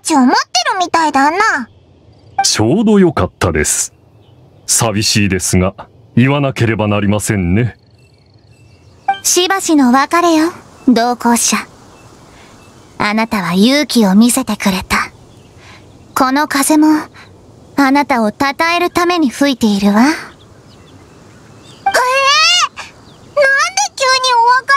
ちを待ってるみたいだな。 ちょうどよかったです。寂しいですが、言わなければなりませんね。 しばしの別れよ、同行者。あなたは勇気を見せてくれた。この風も、あなたを称えるために吹いているわ。なんで急にお別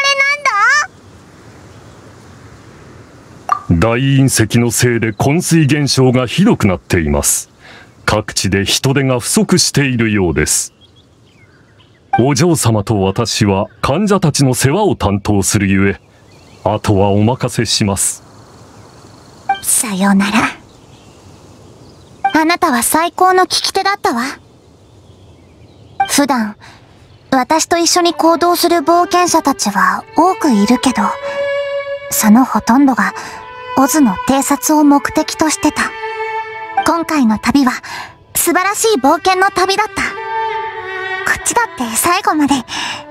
れなんだ？ 大隕石のせいで昏睡現象がひどくなっています。各地で人手が不足しているようです。お嬢様と私は患者たちの世話を担当するゆえ、あとはお任せします。 さよなら。あなたは最高の聞き手だったわ。普段、私と一緒に行動する冒険者たちは多くいるけど、そのほとんどがオズの偵察を目的としてた。今回の旅は素晴らしい冒険の旅だった。こっちだって最後まで。フィ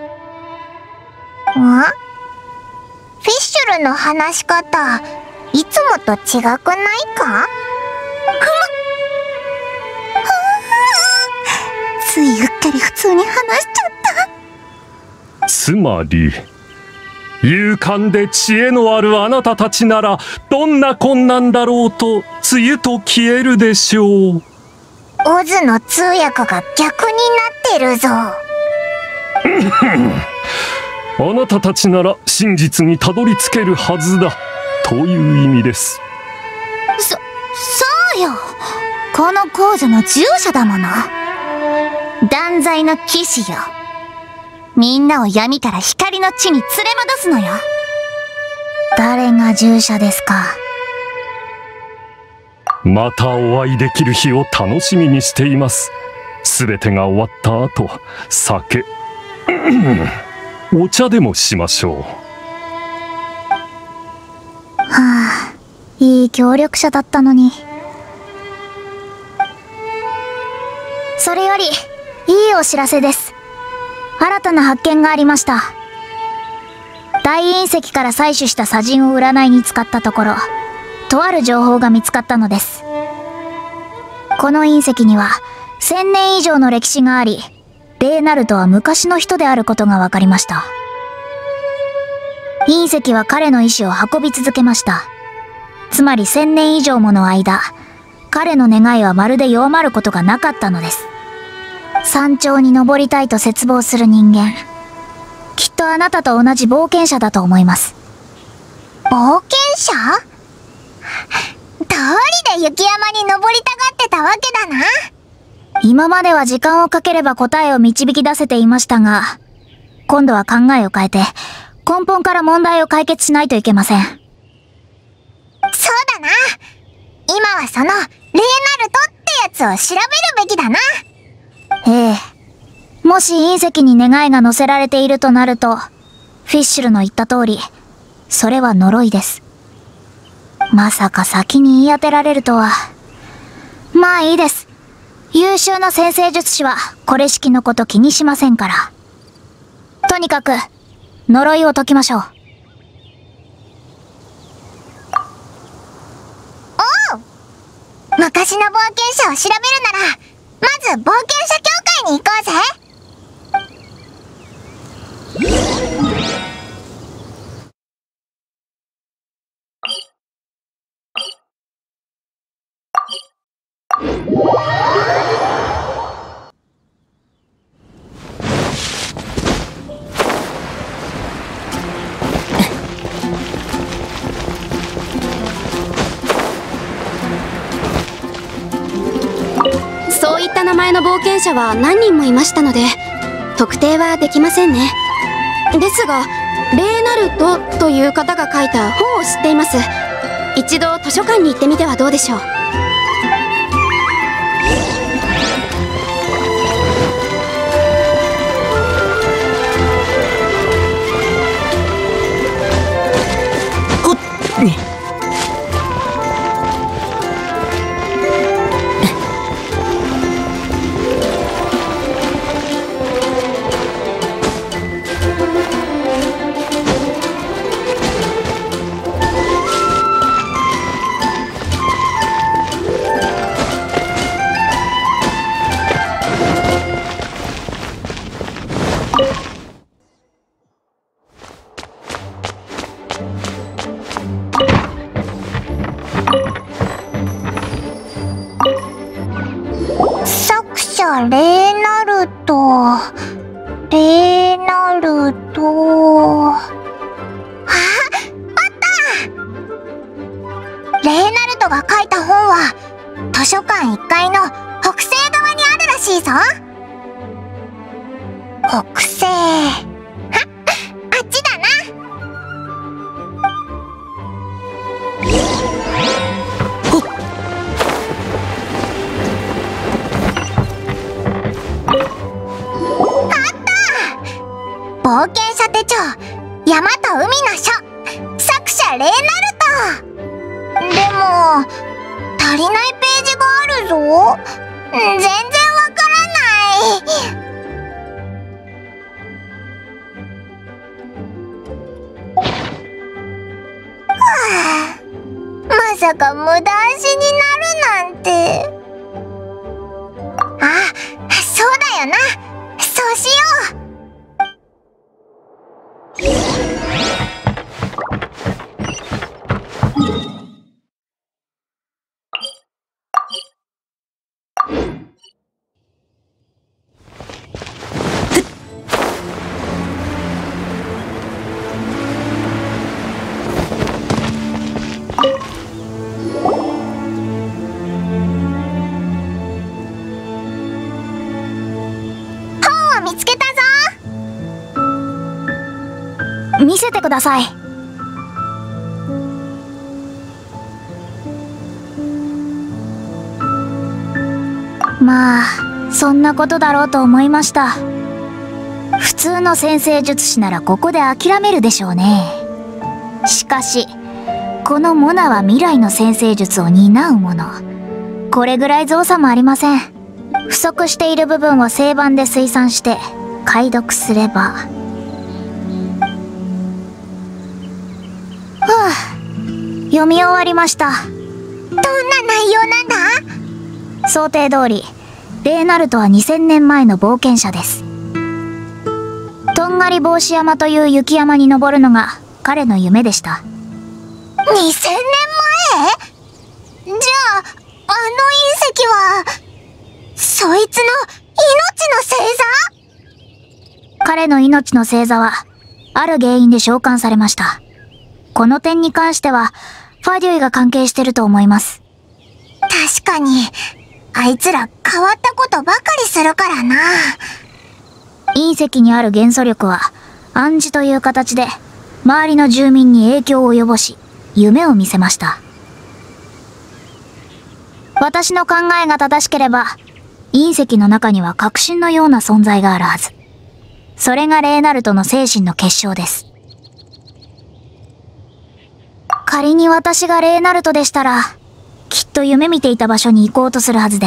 ッシュルの話し方、いつもと違くないか？ついうっかり普通に話しちゃった。 つまり、勇敢で知恵のあるあなたたちなら、どんな困難だろうと、梅雨と消えるでしょう。 オズの通訳が逆になってるぞ。 あなたたちなら真実にたどり着けるはずだ、という意味です。 そうよ。この皇女の従者だもの。断罪の騎士よ。みんなを闇から光の地に連れ戻すのよ。誰が従者ですか？ またお会いできる日を楽しみにしています。すべてが終わった後、酒、お茶でもしましょう。 はあ、いい協力者だったのに。それより、いいお知らせです。新たな発見がありました。大隕石から採取した砂塵を占いに使ったところ、とある情報が見つかったのです。この隕石には1000年以上の歴史があり、レーナルトは昔の人であることが分かりました。隕石は彼の意志を運び続けました。つまり1000年以上もの間、彼の願いはまるで弱まることがなかったのです。山頂に登りたいと切望する人間、きっとあなたと同じ冒険者だと思います。冒険者？どうりで雪山に登りたがってたわけだな。今までは時間をかければ答えを導き出せていましたが、今度は考えを変えて根本から問題を解決しないといけません。そうだな。今はそのレーナルトってやつを調べるべきだな。ええ。もし隕石に願いが乗せられているとなると、フィッシュルの言った通り、それは呪いです。まさか先に言い当てられるとは。まあいいです。優秀な占星術師はこれしきのこと気にしませんから。とにかく、呪いを解きましょう。おう！昔の冒険者を調べるなら、まず冒険者協会に行こうぜ。 そういった名前の冒険者は何人もいましたので、特定はできませんね。ですが、レーナルトという方が書いた本を知っています。一度図書館に行ってみてはどうでしょう。 レーナルト。レーナルトが書いた本は図書館1階の北西側にあるらしいぞ。北西。あっちだな。あった！冒険者手帳、山と海の書、作者レーナルト。でも足りないページがあるぞ。全然わからない。はあ、まさか無駄足になるなんて。あ、そうだよな。そうしよう。見つけたぞ。見せてください。まあそんなことだろうと思いました。普通の占星術師ならここで諦めるでしょうね。しかしこのモナは未来の占星術を担うもの。これぐらい造作もありません。不足している部分を星盤で推算して解読すれば。読み終わりました。どんな内容なんだ？想定通りレーナルトは2000年前の冒険者です。とんがり帽子山という雪山に登るのが彼の夢でした。2000年前？じゃああの隕石はそいつの命の星座？彼の命の星座はある原因で召喚されました。この点に関してはファデュイが関係してると思います。確かにあいつら変わったことばかりするからな。隕石にある元素力は暗示という形で周りの住民に影響を及ぼし夢を見せました。私の考えが正しければ隕石の中には革新のような存在があるはず。それがレーナルトの精神の結晶です。仮に私がレーナルトでしたら、きっと夢見ていた場所に行こうとするはずです。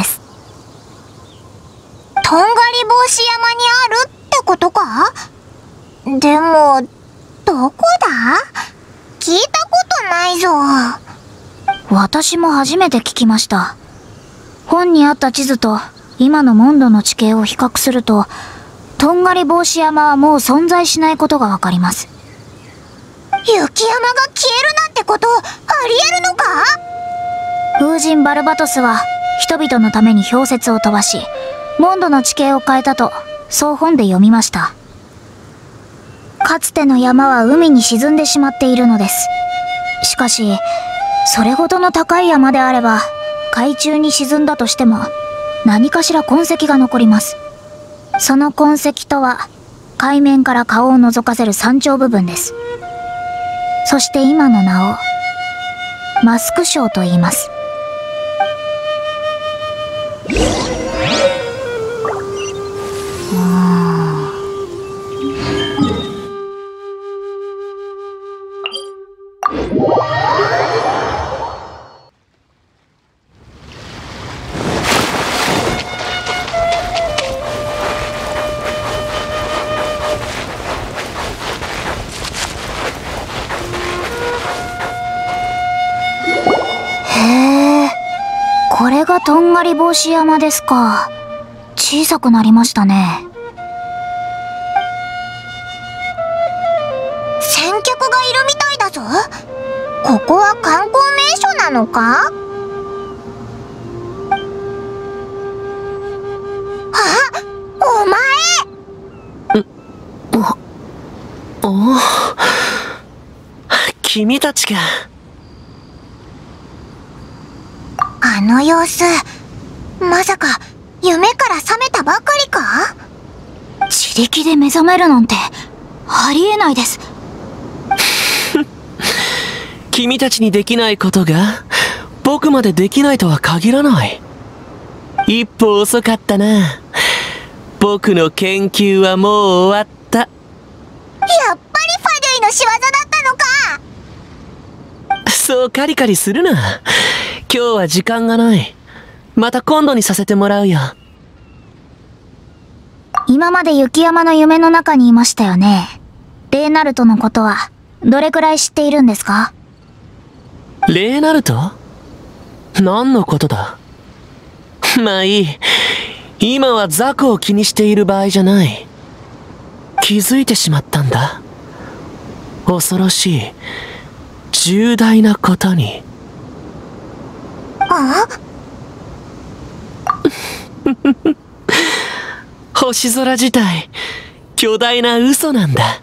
とんがり帽子山にあるってことか？でも、どこだ？聞いたことないぞ。私も初めて聞きました。本にあった地図と今のモンドの地形を比較すると、とんがり帽子山はもう存在しないことがわかります。雪山が消えるなんてことありえるのか？風神バルバトスは人々のために氷雪を飛ばし、モンドの地形を変えたと、そう本で読みました。かつての山は海に沈んでしまっているのです。しかし、それほどの高い山であれば、海中に沈んだとしても、何かしら痕跡が残ります。その痕跡とは、海面から顔を覗かせる山頂部分です。そして今の名を、マスク礁と言います。これがとんがり帽子山ですか。小さくなりましたね。先客がいるみたいだぞ。ここは観光名所なのか？あ、お前！ おお、君たちか。 あの様子、まさか夢から覚めたばかりか？自力で目覚めるなんてありえないです。 君たちにできないことが僕までできないとは限らない。一歩遅かったな。僕の研究はもう終わった。 やっぱりファデュイの仕業だったのか。 そうカリカリするな。今日は時間がない。また今度にさせてもらうよ。 今まで雪山の夢の中にいましたよね。レーナルトのことはどれくらい知っているんですか？ レーナルト？何のことだ？まあいい。今はザクを気にしている場合じゃない。気づいてしまったんだ。恐ろしい、重大なことに。 あ？ 星空自体、巨大な嘘なんだ。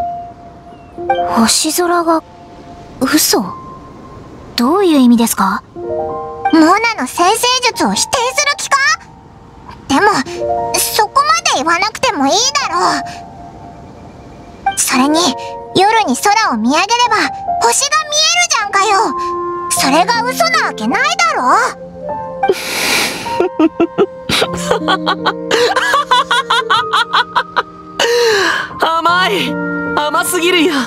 星空が嘘？どういう意味ですか？モナの先生術を否定する気か？でもそこまで言わなくてもいいだろう。それに夜に空を見上げれば星が見えるじゃんかよ。それが嘘なわけないだろ。 甘すぎるよ。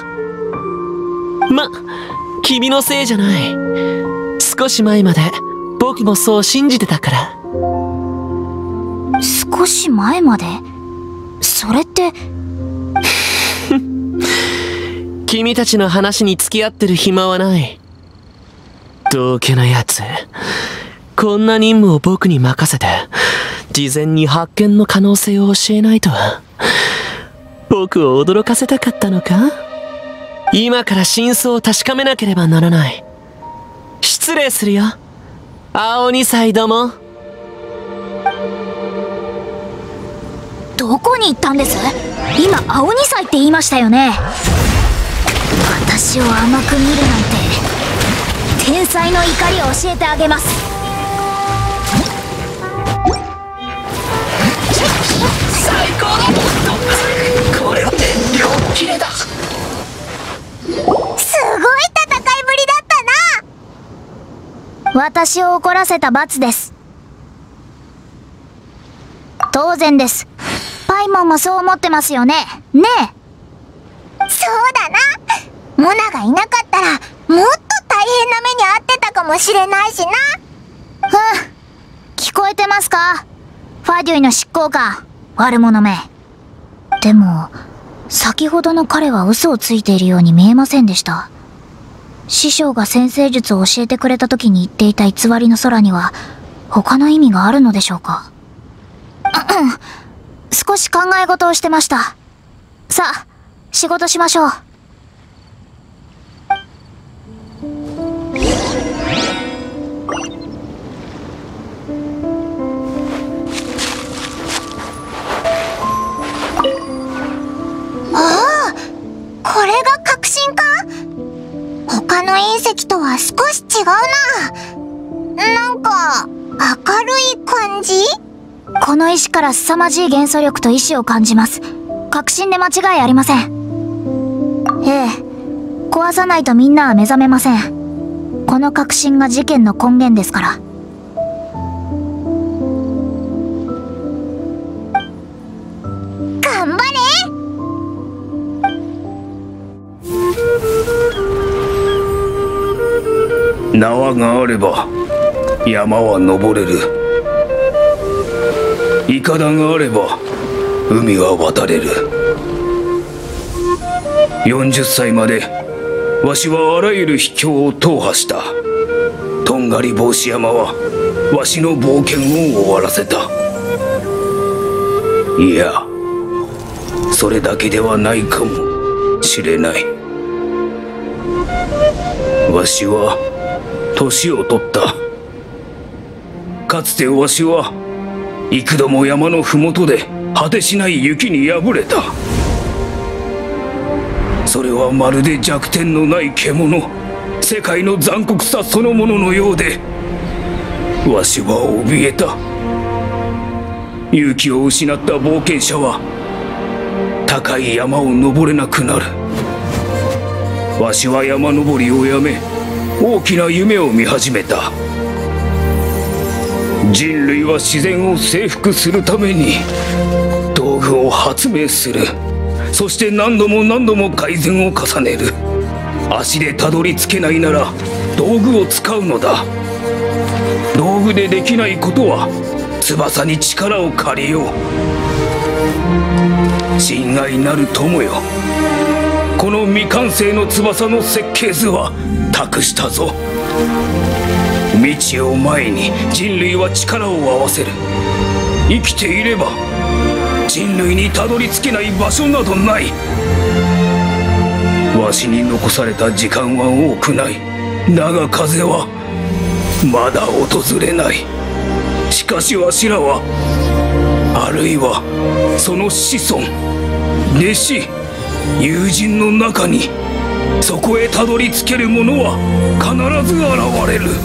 君のせいじゃない。少し前まで僕もそう信じてたから。 少し前まで？それって君たちの話に付き合ってる暇はない。道家なやつ、こんな任務を僕に任せて事前に発見の可能性を教えないとは。僕を驚かせたかったのか？今から真相を確かめなければならない。失礼するよ、青二歳ども。 どこに行ったんです？今青二歳って言いましたよね。私を甘く見るなんて天才の怒りを教えてあげます。 最高だ。これは両切れだ。 すごい戦いぶりだったな。私を怒らせた罰です。当然です。パイモンもそう思ってますよね。ねえ。そうだな。モナがいなかったらもっと大変な目に遭ってたかもしれないしな。聞こえてますか？ファデュイの執行官、悪者め。でも先ほどの彼は嘘をついているように見えませんでした。師匠が先生術を教えてくれた時に言っていた偽りの空には他の意味があるのでしょうか？少し考え事をしてました。さあ、仕事しましょう。これが確信か？他の隕石とは少し違うな。なんか明るい感じ？この石から凄まじい元素力と意志を感じます。確信で間違いありません。ええ、壊さないとみんなは目覚めません。この確信が事件の根源ですから。頑張れ！ 縄があれば山は登れる。イカダがあれば海は渡れる。40歳までわしはあらゆる秘境を踏破した。とんがり帽子山はわしの冒険を終わらせた。いや、それだけではないかもしれない。わしは年を取った。かつてわしは幾度も山のふもとで果てしない雪に敗れた。 それはまるで弱点のない獣、世界の残酷さそのもののようで、わしは怯えた。勇気を失った冒険者は高い山を登れなくなる。わしは山登りをやめ、大きな夢を見始めた。人類は自然を征服するために道具を発明する。そして何度も何度も改善を重ねる。足でたどり着けないなら道具を使うのだ。道具でできないことは翼に力を借りよう。親愛なる友よ、この未完成の翼の設計図は託したぞ。未知を前に人類は力を合わせる。生きていれば人類にたどり着けない場所などない。わしに残された時間は多くない。だが風はまだ訪れない。しかしわしらは、あるいはその子孫、弟子、友人の中にそこへたどり着ける者は必ず現れる。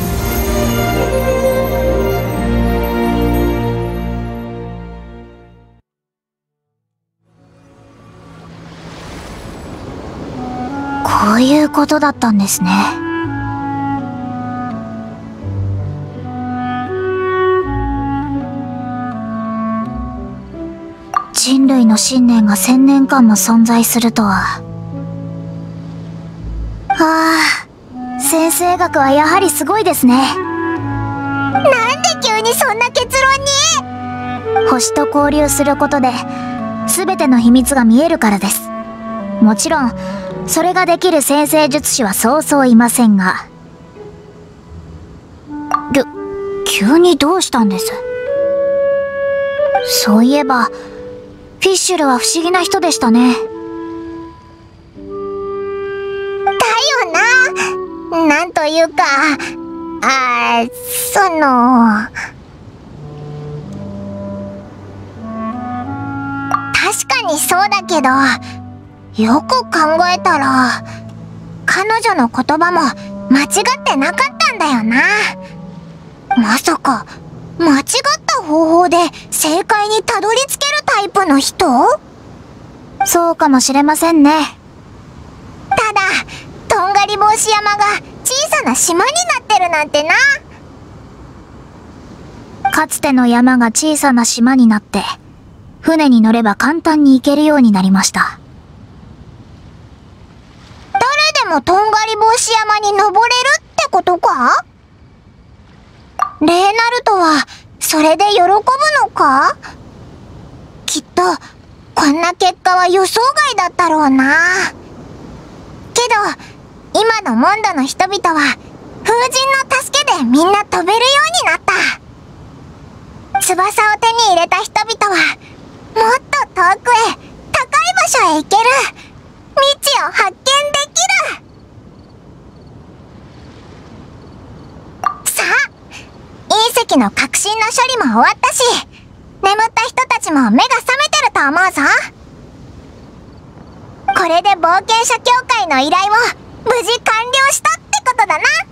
こういうことだったんですね。人類の信念が1000年間も存在するとは。先生学はやはりすごいですね。なんで急にそんな結論に？星と交流することで全ての秘密が見えるからです。もちろんそれができる先生術師はそうそういませんが。急にどうしたんです？そういえばフィッシュルは不思議な人でしたね。だよな。なんというか、確かにそうだけど、よく考えたら彼女の言葉も間違ってなかったんだよな。まさか間違った方法で正解にたどり着けるタイプの人？そうかもしれませんね。ただとんがり帽子山が小さな島になってるなんてな。かつての山が小さな島になって船に乗れば簡単に行けるようになりました。誰でもとんがり帽子山に登れるってことか？レーナルトはそれで喜ぶのか？きっとこんな結果は予想外だったろうな。けど今のモンドの人々は風神の助けでみんな飛べるようになった。翼を手に入れた人々はもっと遠くへ、高い場所へ行ける。未知を発見できる。さあ、隕石の革新の処理も終わったし、眠った人たちも目が覚めてると思うぞ。これで冒険者協会の依頼も無事完了したってことだな。